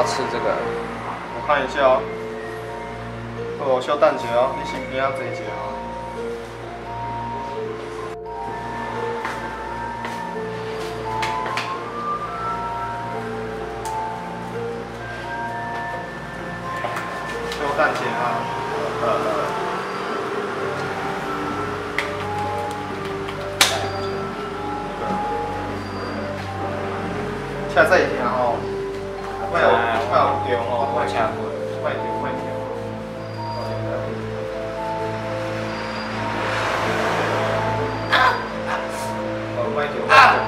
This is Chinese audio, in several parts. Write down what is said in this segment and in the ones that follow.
要吃这个。 我看一下哦。哦，稍等一下哦，你身边仔坐一下哦。稍等一下啊。车载听吼，莫有中吼，莫车过，莫中。莫中。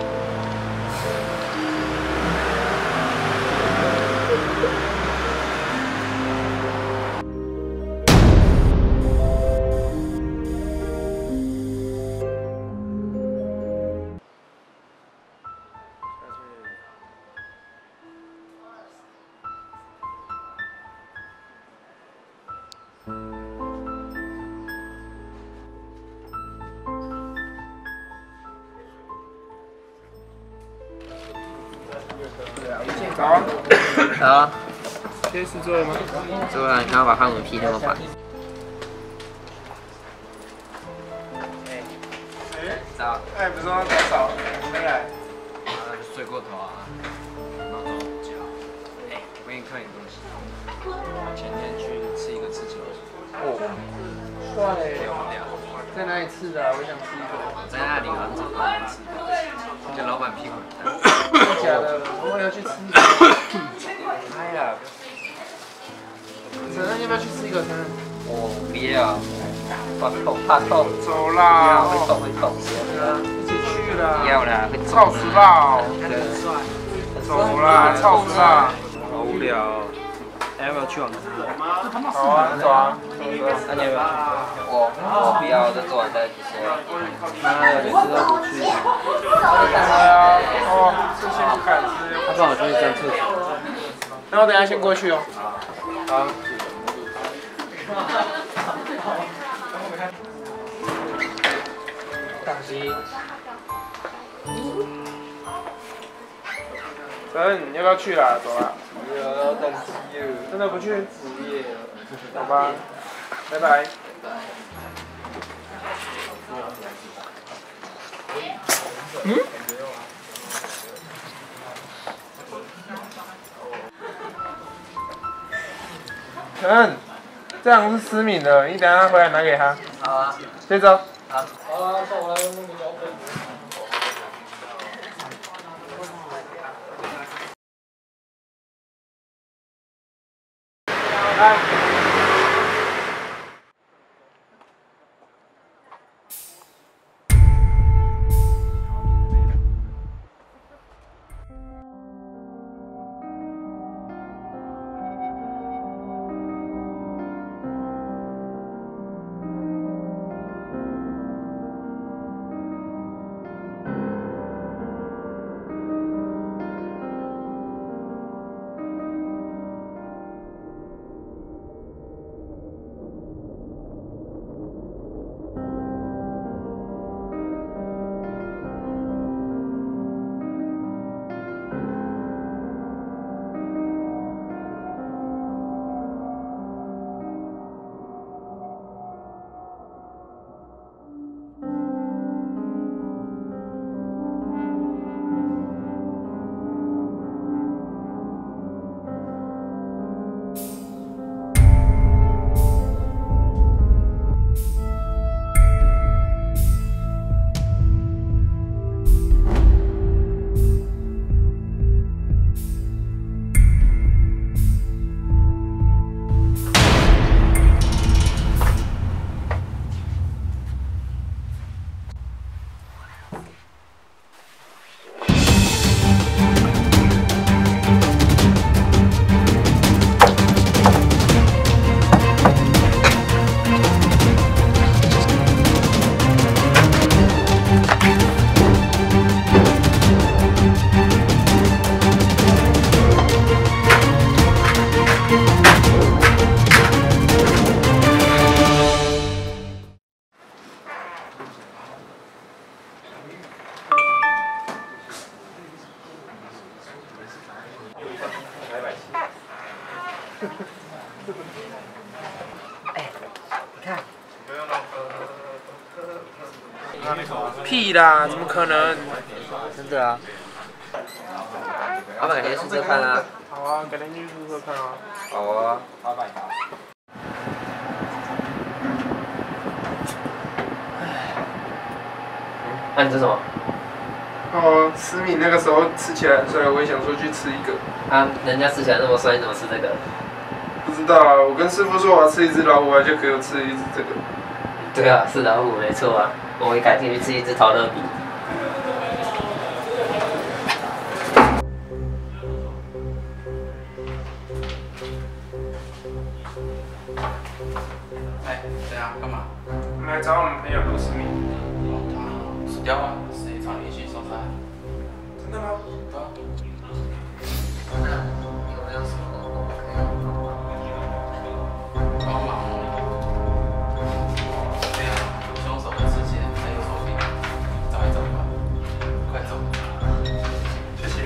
早啊。早啊。 这是做了吗？ 做了，然后把汉姆劈那么白。早。 哎，不是说多少？没来。 睡过头啊。然后中午觉。哎，我给你看点东西。前天去吃一个刺青。 哦。帅嘞。 漂亮。 在哪里吃的？我想吃一个。 在那里很早就吃的，叫老板屁股。 假的，我也要去吃一个。 哎呀。 承认要不要去吃一个？承认。 我不要。怕痛。 走啦。 会痛。 一起去啦。 不要啦，会操死啦！ 走啦，操死啦！ 好无聊。要不要去网咖？ 好啊，走啊。 那你要不要？我不要，这做完再说。妈的，每次都不去。 对啊，哦，这些不敢吃。 他帮我去上厕所。 那我等下先过去哦。好。 大西。 你要不要去啦？走啦。 不要，等西了。 真的不去？ 不要。 好吧，拜拜。嗯？这样是思敏的，你等下回来拿给他。 好啊。 这张。 好。 好啊，送我来用那个胶片。来。 屁啦，怎么可能？ 真的啊。老板，改天试试看啊。 好啊，改天去宿舍看啊。 好啊。那你吃什么？ 哦，思敏那个时候吃起来很帅，我也想说去吃一个。 啊，人家吃起来那么帅，你怎么吃这个？ 不知道啊，我跟师傅说我要吃一只老虎，他就给我吃了一只这个。 对啊，是老虎没错啊。我会改天去吃一只陶乐比。 哎，对啊，干嘛？ 我们来找我们朋友卢思敏。 哦，他死掉了，谁找你一起送他？ 真的吗？ 对啊。 那有没有什么我们可以帮忙哦。对啊，凶手的事件还有手柄，找一找吧，快走。 谢谢。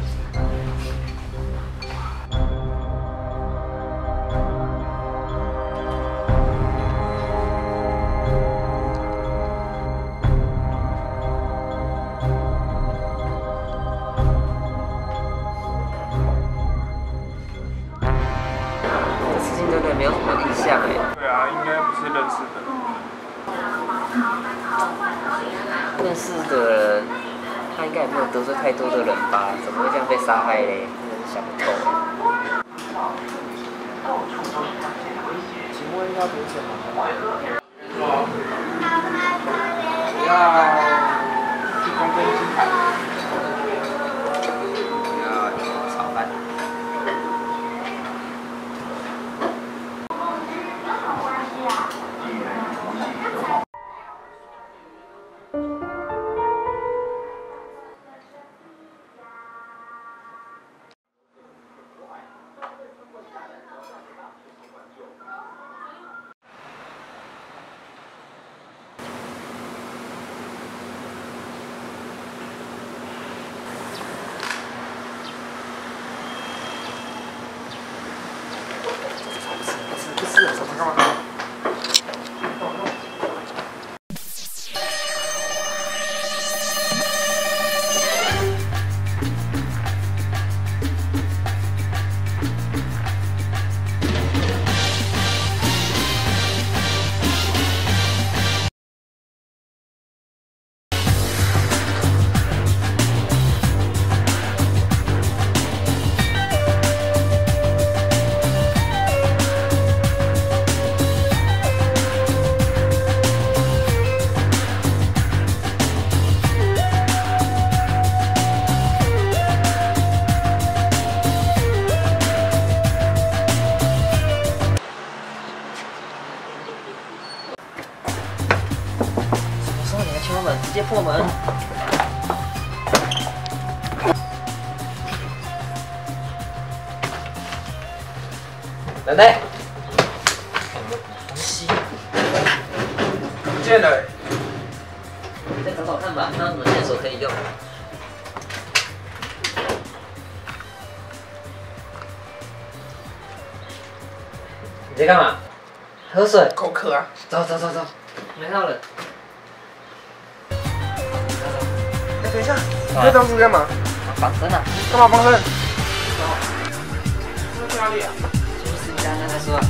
没有什么印象哎。 对啊，应该不是认识的。 认识的人，他应该也没有得罪太多的人吧？怎么会这样被杀害嘞？真是想不透。 请问要点什么？要去公分鸡排。 要炒饭。 不是，什么干嘛？ 直接破门。奶奶，东西不见了。 再找找看吧，看有什么线索可以用。你在干嘛？喝水。 口渴啊。 走走走走，没到了。 哎，等一下，你这当时干嘛？ 绑绳啊！ 干嘛绑绳？这去哪里啊？ 就是你刚刚在说。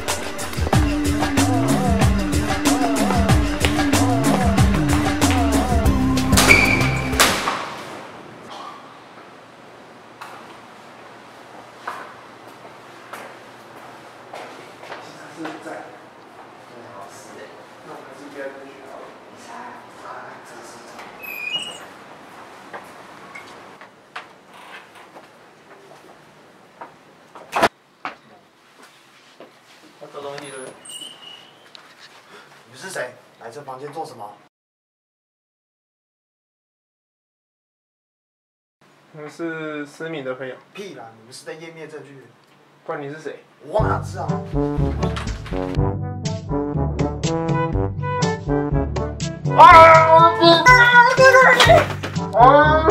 找东西了。 你是谁？来这房间做什么？ 我们是思敏的朋友。 屁啦！你们是在湮灭证据。 不然你是谁？ 我哪知道？ 啊！我的笔！啊！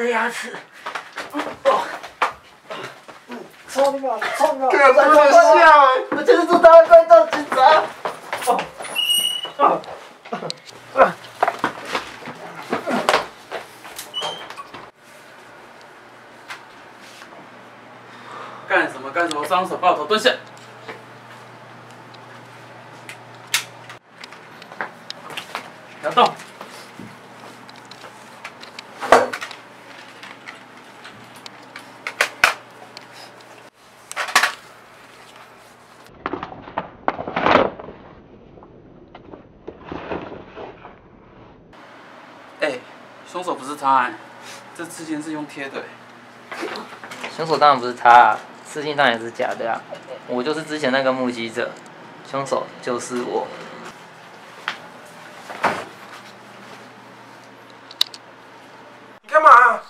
牙齿。 操你妈！操你妈！ 干什么笑？ 我就是知道快到警察。 干什么干什么？双手抱头蹲下。不要动。哎，凶手不是他哎，这刺青是用贴的。 凶手当然不是他啊，刺青当然是假的啊。我就是之前那个目击者，凶手就是我。 你干嘛？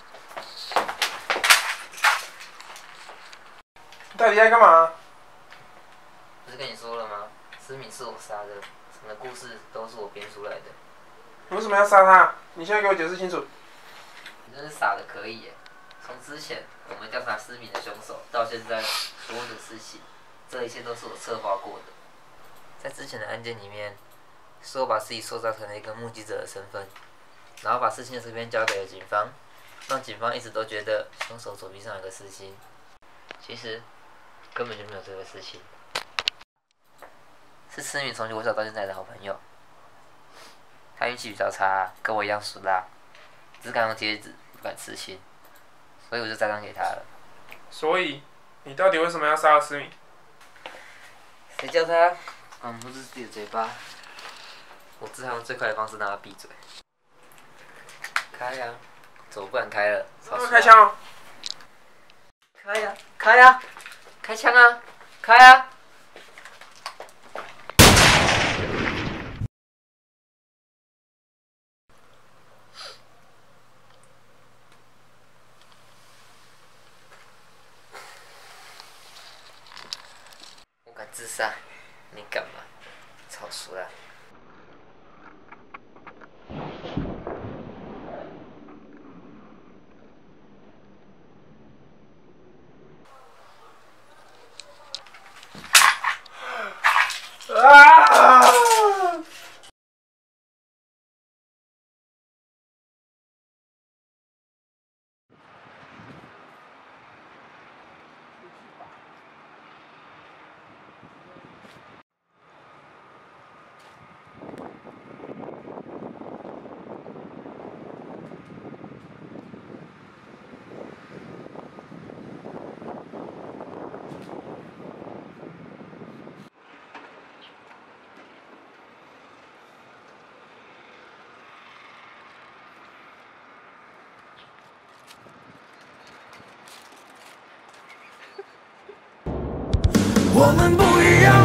你到底在干嘛？ 不是跟你说了吗？思敏是我杀的，整个故事都是我编出来的。 你为什么要杀他？你现在给我解释清楚。 你真是傻的可以耶！从之前我们调查思敏的凶手，到现在所有的事情，这一切都是我策划过的。在之前的案件里面，是我把自己塑造成了一个目击者的身份，然后把事情的这边交给了警方，让警方一直都觉得凶手左臂上有个刺青，其实根本就没有这个事情。是思敏从国小到现在的好朋友，他运气比较差，跟我一样属辣，只敢用贴纸，不敢刺青，所以我就栽赃给他了。 所以，你到底为什么要杀了思敏？ 谁叫他管不住自己的嘴巴？我只好用最快的方式让他闭嘴。开呀、怎么不敢开了？ 开枪哦！ 开呀、开呀、开枪啊！开啊！我敢自杀，你敢吗？吵熟了。 啊！ 我们不一样，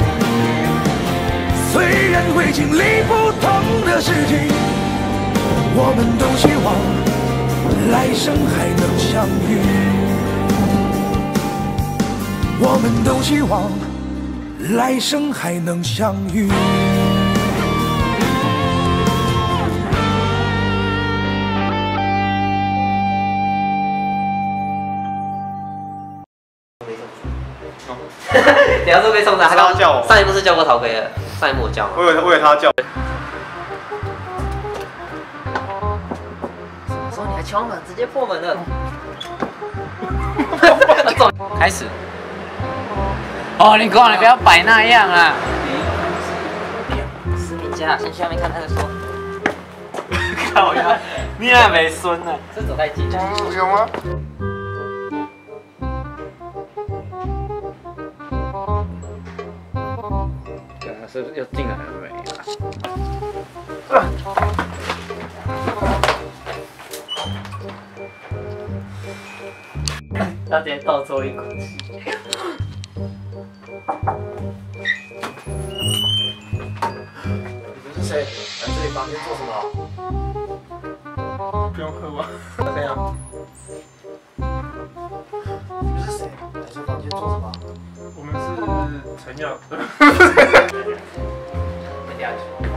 虽然会经历不同的事情，我们都希望来生还能相遇。我们都希望来生还能相遇。 等下说被冲杀，他刚叫我上一幕是叫过陶飞的，上一幕我叫吗？ 我以为他叫。 说你还敲门，直接破门了。 开始。哦，你过来，不要摆那样啊！ 思敏家，先去外面看他再说。 靠呀，你也没孙呢。 是走太近。 有吗？ 对啊，是又进来了没他直接倒抽一口气。 你们是谁？来这里房间做什么？ 不用喝吧？这样。 你们是谁？来这房间做什么？ 我们是陈耀。 没掉下去。